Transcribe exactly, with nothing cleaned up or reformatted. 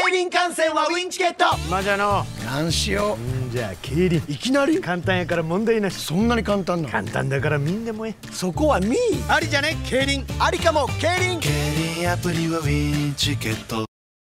競輪観戦はウィンチケット。 まじゃのなんしよんじゃあ競輪う。いきなり簡単やから問題なし。 そんなに簡単なの？ 簡単だからみんなもえそこはミー。 ありじゃね競輪。 ありかも競輪。 競輪アプリはウィンチケット。